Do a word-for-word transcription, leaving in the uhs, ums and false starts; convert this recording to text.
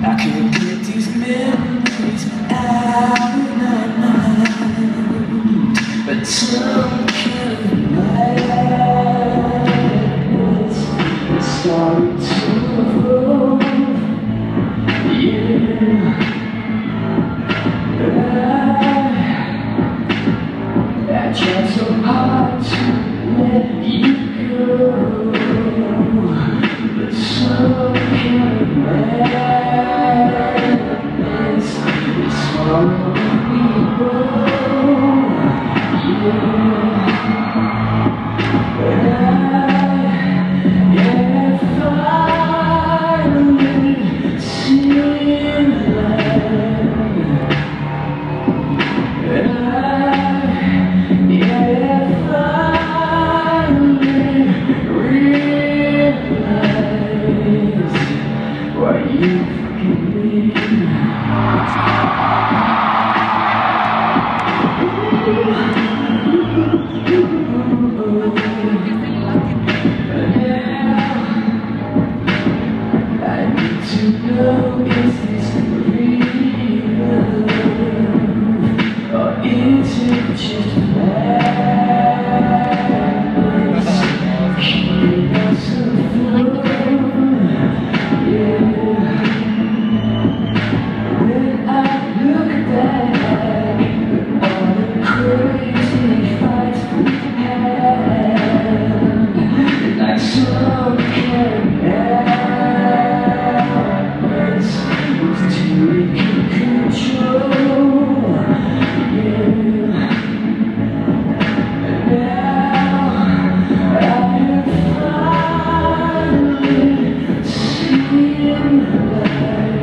I can't get these memories out of my mind, but some kind of madness is starting to evolve. Yeah, I, I try so hard to let you go, but some kind of madness is following me home. Yeah, yeah, finally seeing light. Yeah, finally realize why you forgive me. I need to know, is this real, or is it just madness keeping us afloat? Yeah, when I look back at all the crazy fights we had, like some kind of madness was taking control. Yeah, and now I have finally seen the light.